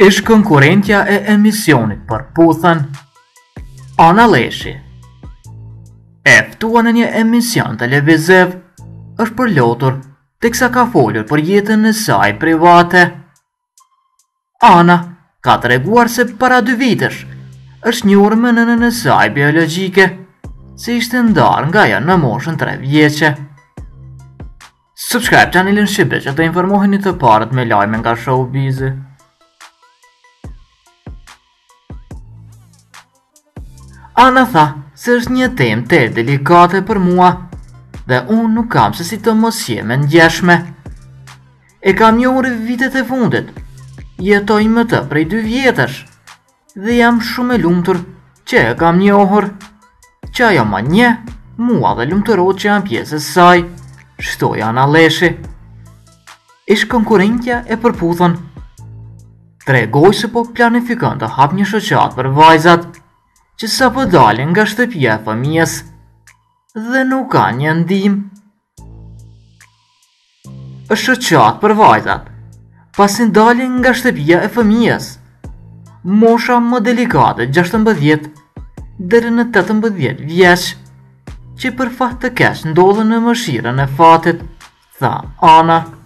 Ish konkurrentja e emisionit për puthën Ana Leshi. E ftuar në një emision televiziv, është përlotur teksa ka folur për jetën e saj private. Ana ka treguar se para 2 vitesh është njohur me nënën e saj biologjike, se ishte ndarë nga ajo në moshën 3 vjeçe. Subscribe channelin Shqipe që të informoheni të parët me lajme nga showbizi. Ana tha se është një temë të delikate për mua dhe unë nuk kam se si të mos jem e ndjeshme. E kam njohur vitet e fundit, jetoj me të prej 2 vjetësh dhe jam shumë e lumtur që e kam njohur, që ajo ma nje mua dhe lumturot që jam pjesë e saj, shtoi Ana Leshi. Ish konkurrentja e përputhën. Tregoj se po planifikon të hap një shoqat për vajzat që sa po dalin nga shtëpia e fëmijës dhe nuk ka një ndihmë. Është shoqat për vajzat pasi dalin nga shtëpia e fëmijës, mosha më delikate 16 deri në 18 vjeç, që për fat të keq ndodhen në mëshirën e fatit, tha Ana.